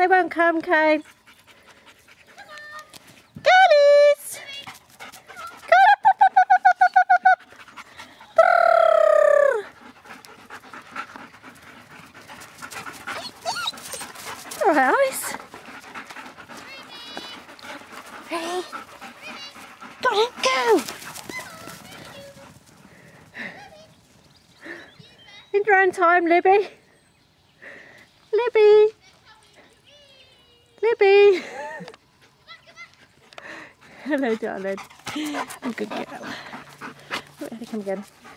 they won't come, Kane. Girlies! Go up, up, up, up, up, up, up, up, up. All right, Alice. Ready? Go on, go! In your own time, Libby. Libby. Libby. Hello, darling. I'm a good girl. Let her come again.